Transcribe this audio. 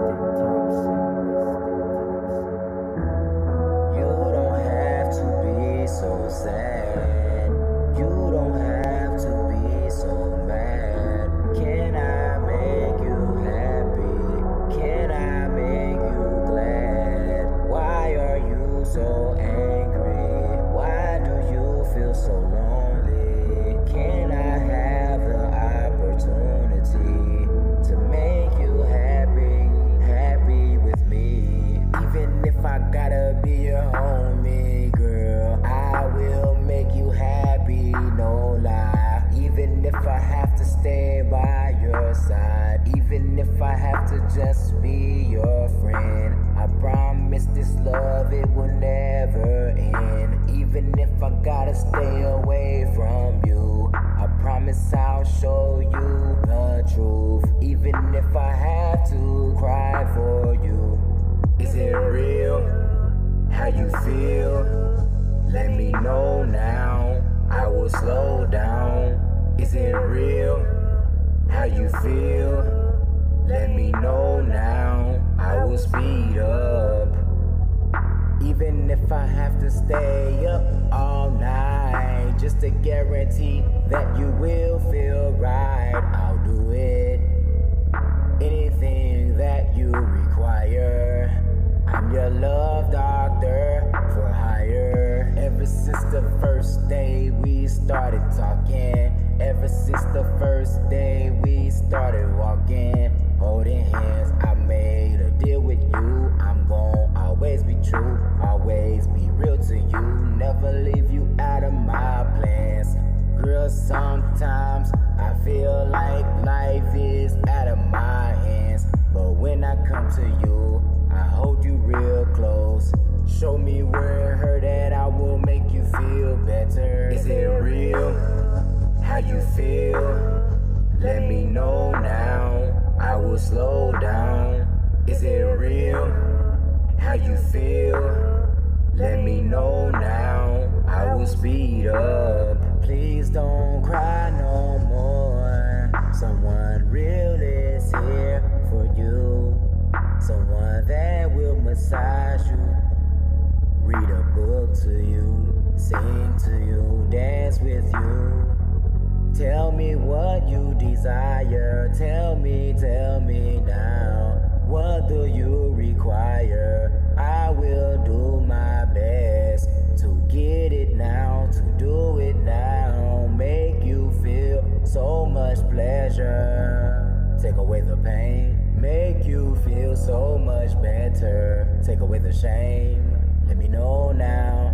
You don't have to be so sad. You don't have to be so mad. Can I make you happy? Can I make you glad? Why are you so angry? Why do you feel so lonely? Can I have the opportunity to make you happy, happy with me? Even if I gotta be your homie, girl, I will make you happy, no lie. Even if I have to stay by your side, even if I have to just be your friend, I promise this love, it will never end. Even if I gotta stay away from you, I promise I'll show you the truth. Even if I have to cry for you. Is it real? How you feel? Let me know now, I will slow down. Is it real? How you feel? Let me know now, I will speed up. Even if I have to stay up all night, just to guarantee that you will feel right, I'll do it. Anything that you require, I'm your love doctor for hire. Ever since the first day we started talking, ever since the first day we started walking, holding hands, I made a deal with you. I'm gon' always be true, always be real to you, never leave you out of my plans. Girl, sometimes I feel like life is out of my hands, but when I come to you, I hold you real close. Show me where it hurt and I will make you feel better. Is it real? How you feel? Let me know now, I will slow down. Is it real? How you feel? Let me know now, I will speed up. Please don't cry no more. Someone real is here for you. Someone that will massage you, read a book to you, sing to you, dance with you. Tell me what you desire. Tell me now. What do you require? I will do my best to get it now, to do it now. Make you feel so much pleasure. Take away the pain. Make you feel so much better. Take away the shame. Let me know now,